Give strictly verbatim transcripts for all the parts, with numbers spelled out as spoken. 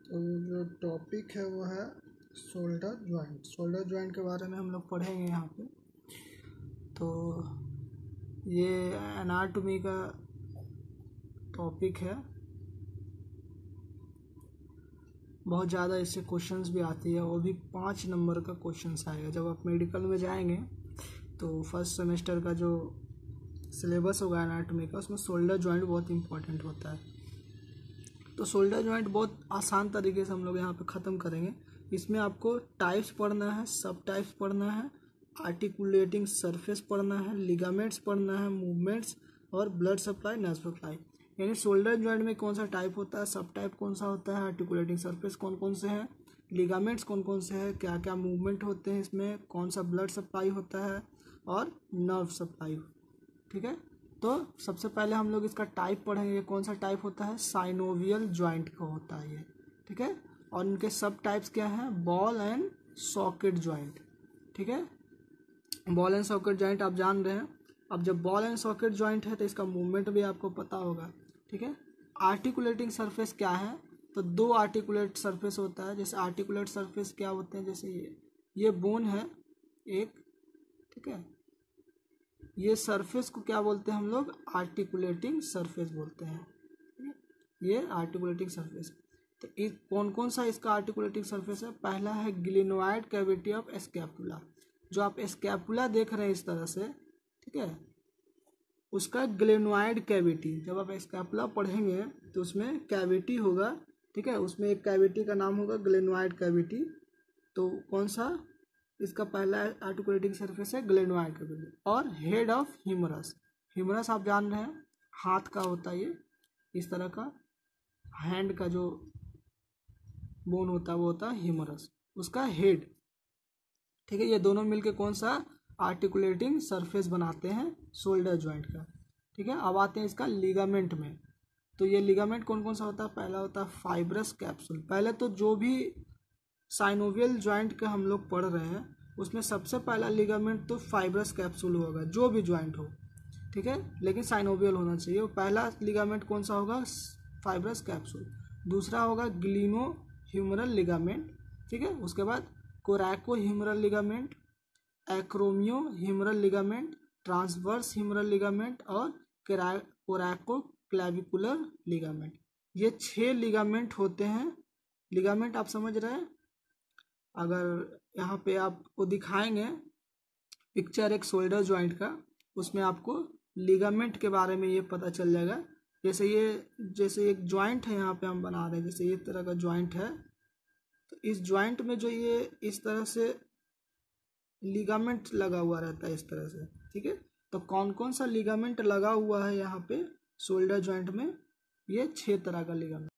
तो जो टॉपिक है वो है शोल्डर जॉइंट। शोल्डर जॉइंट के बारे में हम लोग पढ़ेंगे यहाँ पे। तो ये एनाटॉमी का टॉपिक है, बहुत ज़्यादा इससे क्वेश्चंस भी आती है, वो भी पाँच नंबर का क्वेश्चंस आएगा। जब आप मेडिकल में जाएंगे तो फर्स्ट सेमेस्टर का जो सिलेबस होगा एनाटॉमी का, उसमें शोल्डर जॉइंट बहुत इंपॉर्टेंट होता है। तो शोल्डर जॉइंट बहुत आसान तरीके से हम लोग यहाँ पे ख़त्म करेंगे। इसमें आपको टाइप्स पढ़ना है, सब टाइप्स पढ़ना है, आर्टिकुलेटिंग सरफेस पढ़ना है, लिगामेंट्स पढ़ना है, मूवमेंट्स और ब्लड सप्लाई, नर्व सप्लाई। यानी शोल्डर जॉइंट में कौन सा टाइप होता है, सब टाइप कौन सा होता है, आर्टिकुलेटिंग सरफेस कौन कौन से हैं, लिगामेंट्स कौन कौन से हैं, क्या क्या मूवमेंट होते हैं इसमें, कौन सा ब्लड सप्लाई होता है और नर्व सप्लाई। ठीक है, तो सबसे पहले हम लोग इसका टाइप पढ़ेंगे। कौन सा टाइप होता है, साइनोवियल जॉइंट का होता है ये। ठीक है, और इनके सब टाइप्स क्या हैं, बॉल एंड सॉकेट जॉइंट। ठीक है, बॉल एंड सॉकेट जॉइंट आप जान रहे हैं। अब जब बॉल एंड सॉकेट जॉइंट है तो इसका मूवमेंट भी आपको पता होगा। ठीक है, आर्टिकुलेटिंग सरफेस क्या है, तो दो आर्टिकुलेट सरफेस होता है। जैसे आर्टिकुलेट सरफेस क्या होते हैं, जैसे ये ये बोन है एक, ठीक है, ये सरफेस को क्या बोलते हैं हम लोग, आर्टिकुलेटिंग सरफेस बोलते हैं। ये आर्टिकुलेटिंग सरफेस। तो इस कौन कौन सा इसका आर्टिकुलेटिंग सरफेस है, पहला है ग्लिनोइड कैविटी ऑफ स्कैपुला। जो आप स्कैपुला देख रहे हैं इस तरह से, ठीक है, उसका ग्लिनोइड कैविटी, जब आप स्कैपुला पढ़ेंगे तो उसमें कैविटी होगा। ठीक है, उसमें एक कैविटी का नाम होगा ग्लिनोइड कैविटी। तो कौन सा इसका पहला आर्टिकुलेटिंग सरफेस है, ग्लिनोइड कैविटी। और हेड ऑफ ह्यूमरस, ह्यूमरस आप जान रहे हैं हाथ का होता है, ये इस तरह का हैंड का जो बोन होता है वो होता है ह्यूमरस, उसका हेड। ठीक है, ये दोनों मिलके कौन सा आर्टिकुलेटिंग सरफेस बनाते हैं शोल्डर जॉइंट का। ठीक है, अब आते हैं इसका लिगामेंट में। तो ये लिगामेंट कौन कौन सा होता है, पहला होता है फाइब्रस कैप्सूल। पहले तो जो भी साइनोवियल जॉइंट का हम लोग पढ़ रहे हैं उसमें सबसे पहला लिगामेंट तो फाइब्रस कैप्सूल होगा, जो भी जॉइंट हो। ठीक है, लेकिन साइनोवियल होना चाहिए। पहला लिगामेंट कौन सा होगा, फाइब्रस कैप्सूल। दूसरा होगा ग्लिनो ह्यूमरल लिगामेंट। ठीक है, उसके बाद coracohumeral ligament, acromiohumeral ligament, transverse humeral ligament और कोरैको क्लैविकुलर लिगामेंट। ये छह लिगामेंट होते हैं। लिगामेंट आप समझ रहे हैं, अगर यहाँ पे आपको दिखाएंगे पिक्चर एक शोल्डर जॉइंट का, उसमें आपको लिगामेंट के बारे में ये पता चल जाएगा। जैसे ये जैसे एक जॉइंट है यहाँ पे हम बना रहे हैं, जैसे ये तरह का जॉइंट है, तो इस जॉइंट में जो ये इस तरह से लिगामेंट लगा हुआ रहता है इस तरह से। ठीक है, तो कौन कौन सा लिगामेंट लगा हुआ है यहाँ पे शोल्डर जॉइंट में, ये छह तरह का लिगामेंट।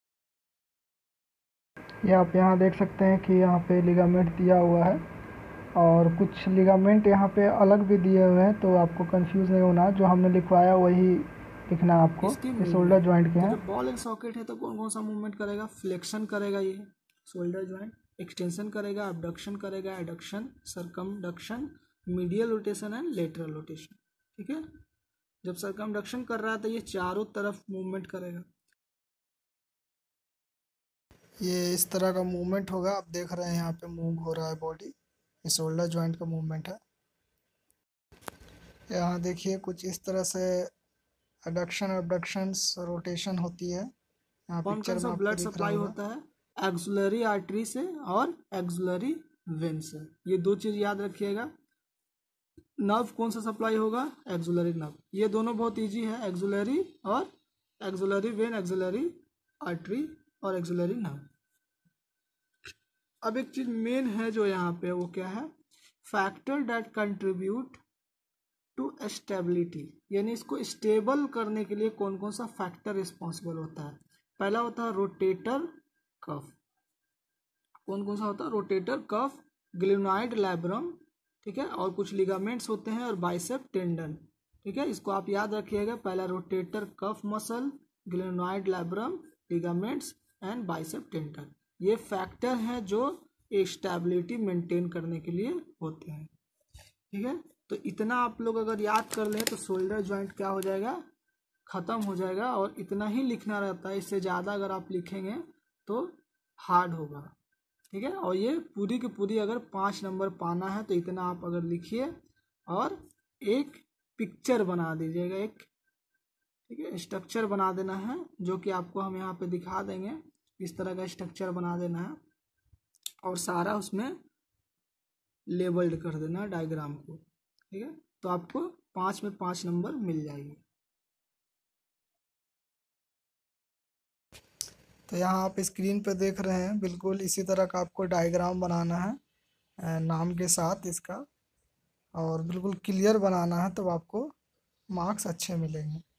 ये आप यहाँ देख सकते हैं कि यहाँ पे लिगामेंट दिया हुआ है और कुछ लिगामेंट यहाँ पे अलग भी दिए हुए हैं, तो आपको कंफ्यूज नहीं होना। जो हमने लिखवाया वही लिखना है आपको। ये शोल्डर जॉइंट के हैं। तो बॉल एंड सॉकेट है तो कौन कौन सा मूवमेंट करेगा, फ्लेक्शन करेगा ये शोल्डर जॉइंट, एक्सटेंशन करेगा, अबडक्शन करेगा, adduction, circumduction, medial rotation and lateral rotation. ठीक है, जब सरकमडक्शन कर रहा है तो ये चारों तरफ मूवमेंट करेगा। ये इस तरह का मूवमेंट होगा, आप देख रहे हैं यहाँ पे मूव हो रहा है बॉडी, ये शोल्डर जॉइंट का मूवमेंट है। यहाँ देखिए कुछ इस तरह से एडक्शन अबडक्शन रोटेशन होती है। यहाँ कौन पिक्चर कौन सा में ब्लड सप्लाई होता है, एक्सुलरी आर्टरी से और एक्सुलरी वेन से। ये दो चीज याद रखिएगा। नर्व कौन सा सप्लाई होगा, एक्सुलरी नर्व। ये दोनों बहुत इजी है, एक्सुलरी और एक्सुलरी वेन, एक्सुलरी आर्टरी और एक्सुलरी नर्व। अब एक चीज मेन है जो यहाँ पे, वो क्या है, factor that contribute to stability. यानी इसको स्टेबल करने के लिए कौन कौन सा फैक्टर रिस्पॉन्सिबल होता है। पहला होता है रोटेटर कफ। कौन कौन सा होता है, रोटेटर कफ, ग्लिनोइड लैब्रम, ठीक है, और कुछ लिगामेंट्स होते हैं और बाइसेप टेंडन। ठीक है, इसको आप याद रखिएगा। पहला rotator cuff muscle, glenoid labrum, ligaments and bicep tendon. ये फैक्टर हैं जो स्टेबिलिटी मेंटेन करने के लिए होते हैं। ठीक है, तो इतना आप लोग अगर याद कर लें तो शोल्डर जॉइंट क्या हो जाएगा, खत्म हो जाएगा। और इतना ही लिखना रहता है, इससे ज़्यादा अगर आप लिखेंगे तो हार्ड होगा, ठीक है। और ये पूरी की पूरी अगर पाँच नंबर पाना है तो इतना आप अगर लिखिए और एक पिक्चर बना दीजिएगा, एक, ठीक है, स्ट्रक्चर बना देना है, जो कि आपको हम यहाँ पे दिखा देंगे। इस तरह का स्ट्रक्चर बना देना है और सारा उसमें लेबल्ड कर देना डायग्राम को, ठीक है। तो आपको पाँच में पाँच नंबर मिल जाएगी। तो यहाँ आप स्क्रीन पे देख रहे हैं, बिल्कुल इसी तरह का आपको डायग्राम बनाना है नाम के साथ इसका, और बिल्कुल क्लियर बनाना है, तो आपको मार्क्स अच्छे मिलेंगे।